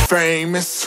famous.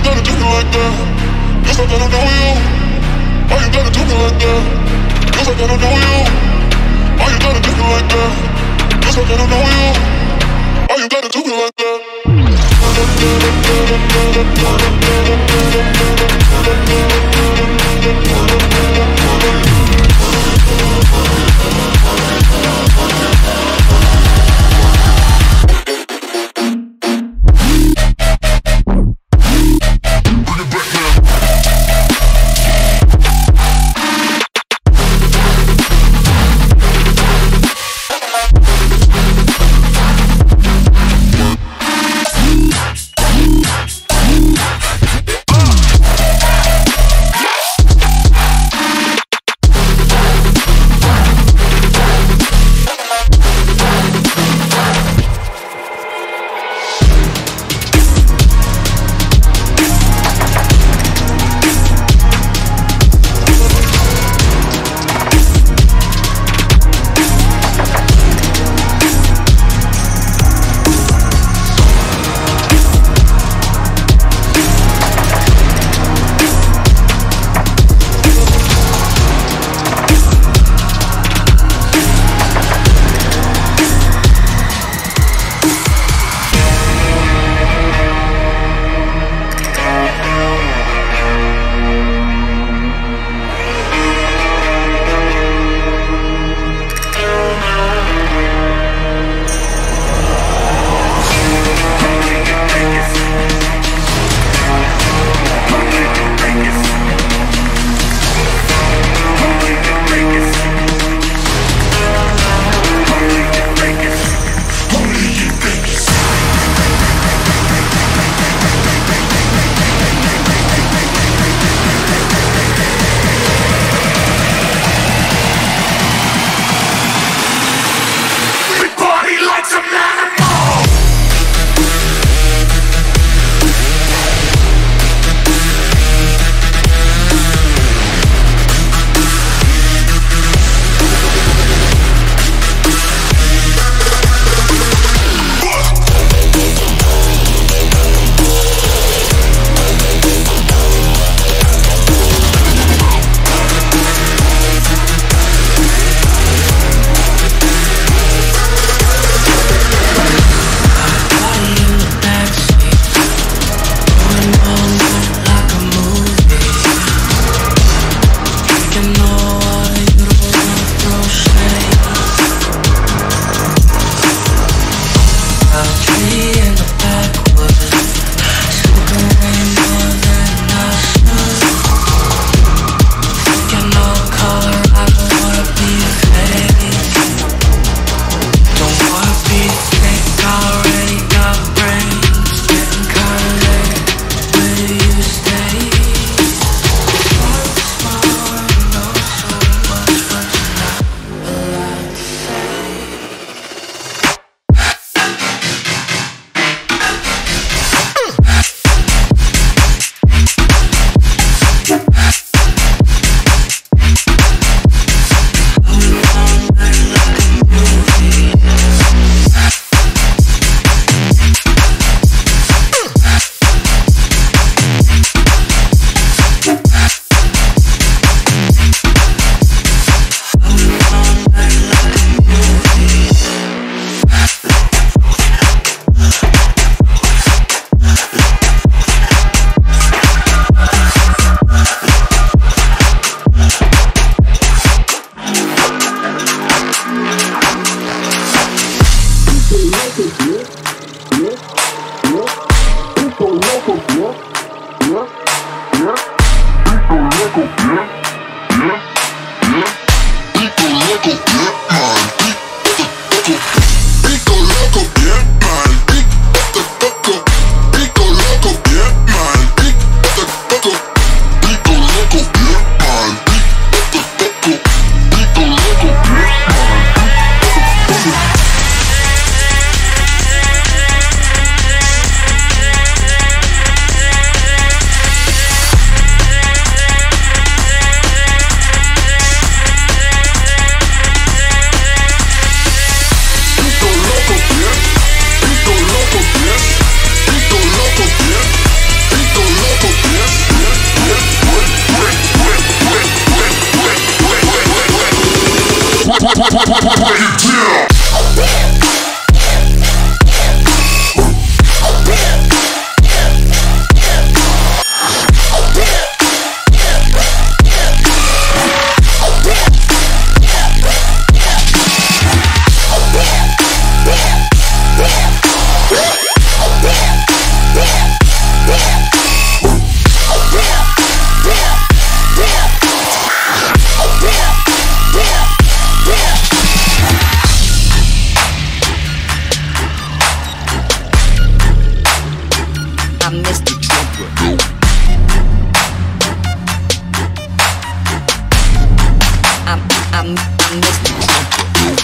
you gotta do me like that? Guess I gotta know you. Why you gotta do me like that? Guess I gotta know you. Why you gotta do me like that? Guess I gotta know you. Why you gotta do me like that? I'm Mr. Trumper. I'm Mr. Trumper.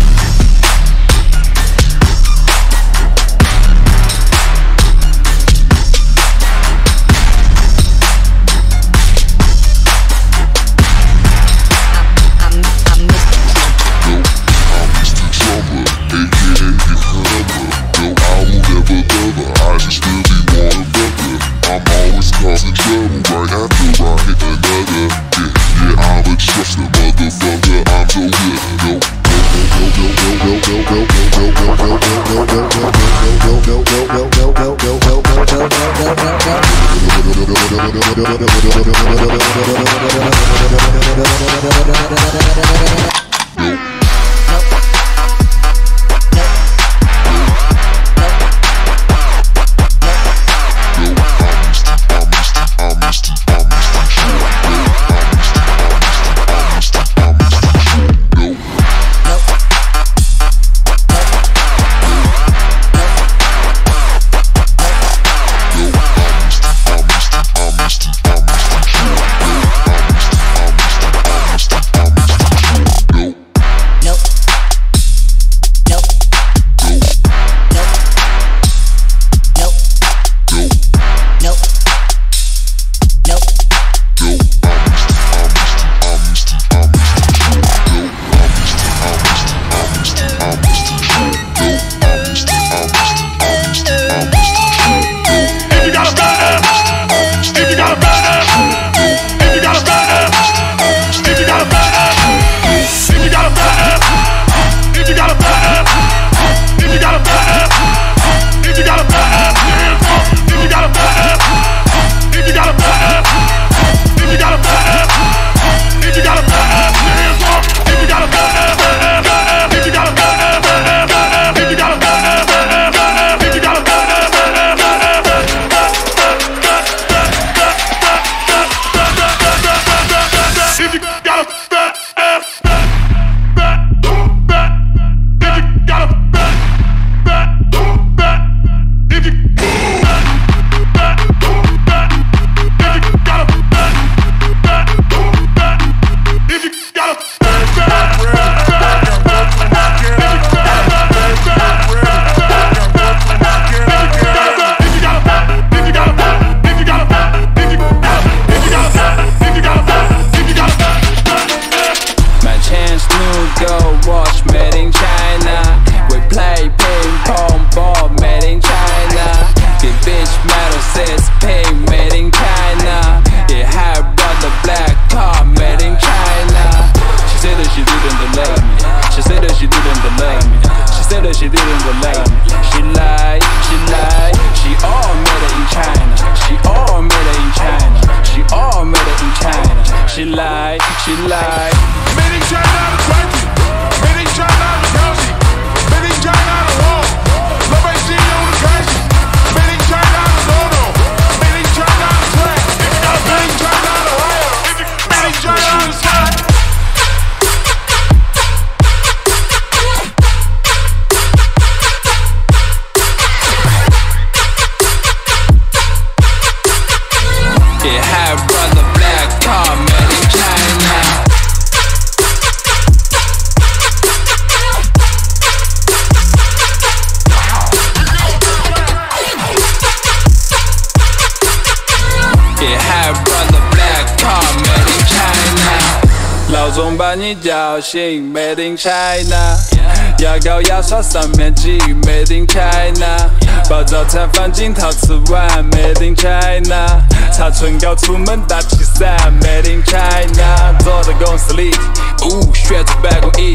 总把你叫醒 ，Made in China。牙膏牙刷上面挤 ，Made in China。把早餐放进陶瓷碗 ，Made in China。擦唇膏出门打气伞 ，Made in China。坐在公司里，旋转办公椅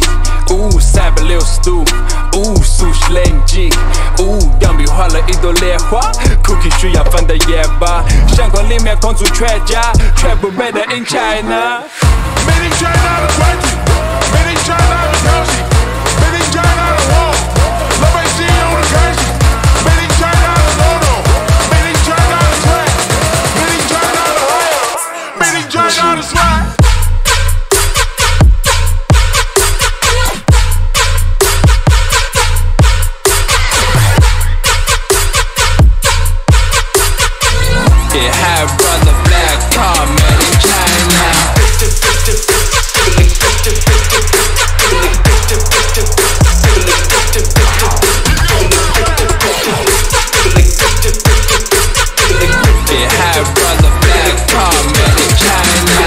，360度，熟悉冷静，钢笔画了一朵莲花 ，Cookie 需要放的盐巴，相框里面空出全家，全部 Made in China。Made in China 的快递 ，Made in China 的消息 ，Made in China 的货，老百姓用的开心 ，Made in China 的 logo，Made in China 的 trend，Made in China 的 hire，Made in China 的 swag。 Get high, brother, black car, made in China. Get high, brother, black car, made in China.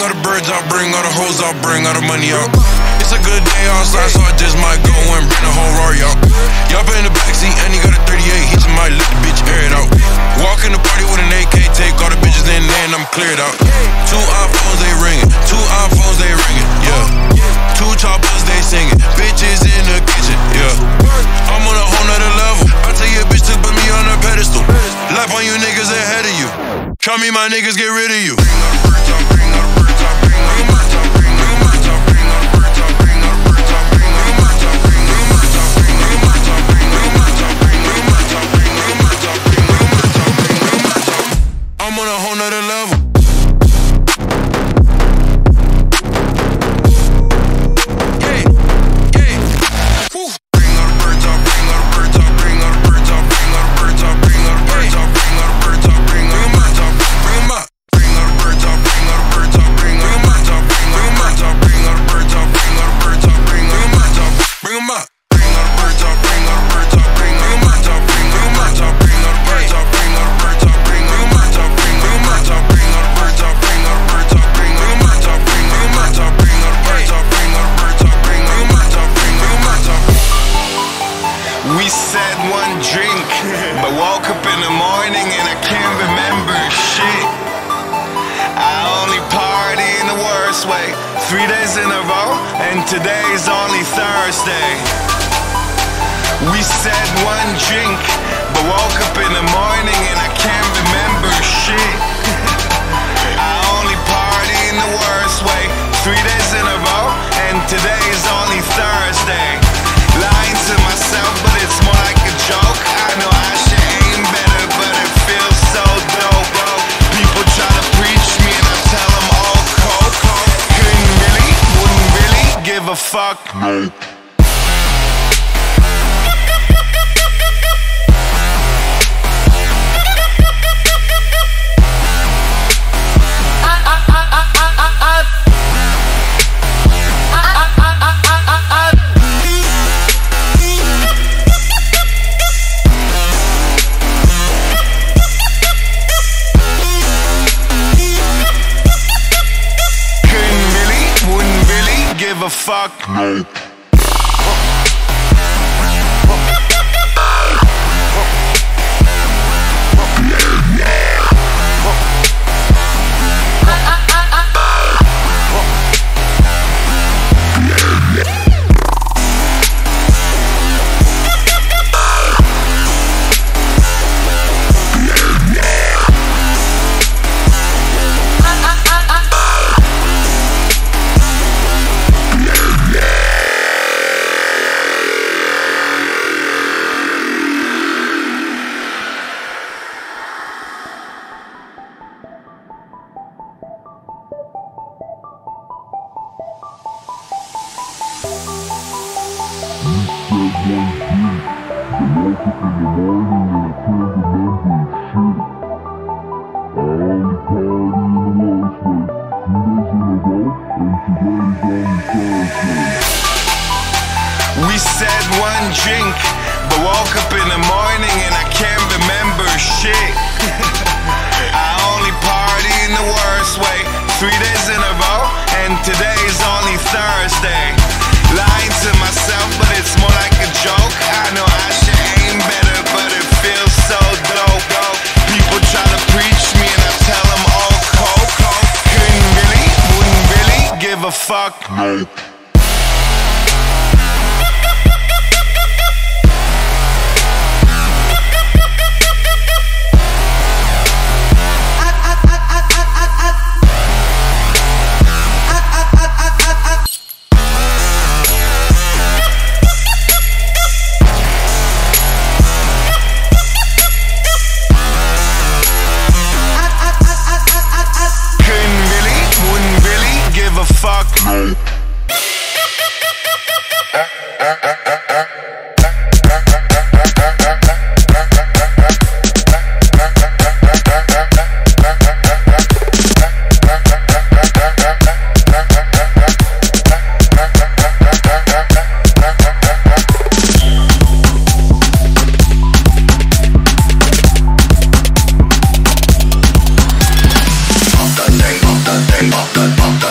all the birds out, bring all the hoes out, bring all the money out. It's a good day outside, so I just might go and bring the whole Rari out. Y'all in the backseat and he got a 38, he just might let the bitch air it out. Walk in the party with an AK, take all the bitches in there and I'm cleared out. 2 iPhones, they ringing, 2 iPhones, they ringing, yeah. 2 choppers, they singing, bitches in the kitchen, yeah. I'm on a whole nother level, I tell you a bitch to put me on a pedestal. Life on you niggas ahead of you, tell me my niggas get rid of you. I'm on a whole nother level. We said one drink, but woke up in the morning and I can't remember shit. I only party in the worst way, 3 days in a row, and today's only Thursday. We said one drink, but woke up in the morning and I can't remember shit. I only party in the worst way, 3 days in a row, and today's only Thursday. Lying to myself, but it's more like a joke. I know I should aim better, but it feels so dope. People try to preach me and I tell them all coke. Couldn't really, wouldn't really give a fuck. No. Give a fuck. No. We said one drink, but woke up in the morning and I can't remember shit. I only party in the worst way, 3 days in a row, and today's only Thursday. Lying to myself, but it's more like a joke. I know I should aim better, but it feels so dope. People try to preach me and I tell them all coke. Couldn't really, wouldn't really give a fuck. No. Fuck no. Up the day,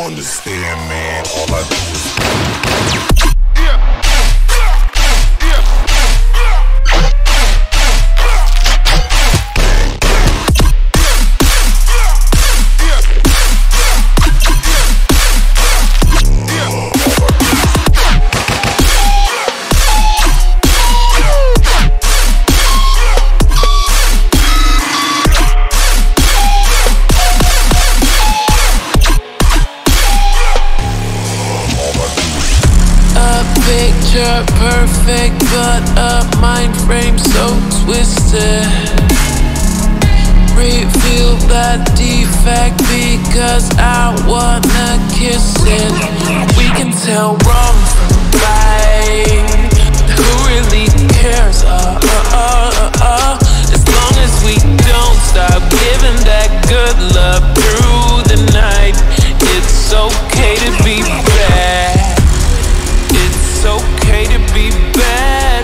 understand, man. All I do is picture perfect, but a mind frame so twisted. Reveal that defect because I wanna kiss it. We can tell wrong from right, but who really cares? As long as we don't stop giving that good love through the night. It's okay to be bad. It's okay to be bad.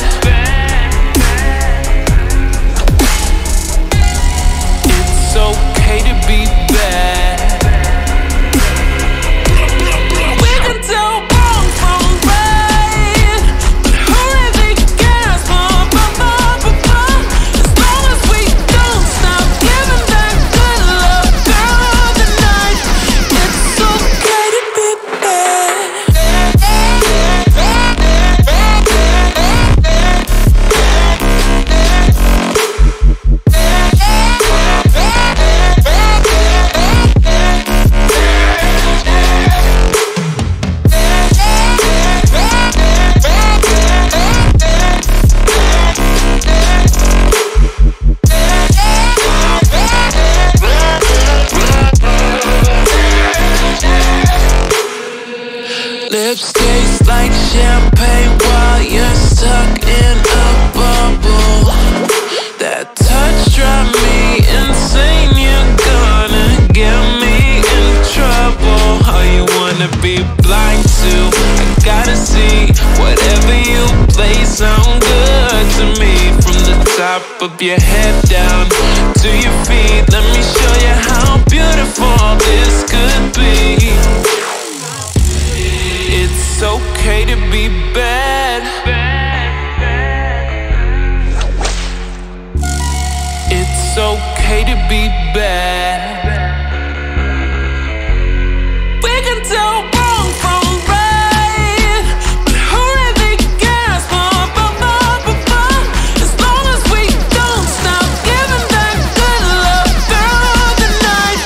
It's okay to be bad. We can tell wrong from right, but who really cares? As long as we don't stop giving that good love through the night. It's okay to be bad. Lips taste like champagne while you're stuck in a bubble. That touch drive me insane. You're gonna get me in trouble. All you wanna be blind to, I gotta see whatever you play sound good to me. From the top of your head down to your feet, let me show you how beautiful this could be. It's okay to be bad. It's okay to be bad. We can tell wrong from right, but who really cares? As long as we don't stop giving that good love through the night.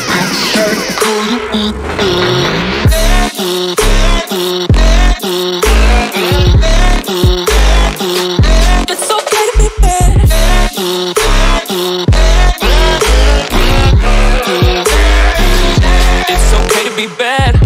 It's okay to be bad. It's okay to be bad.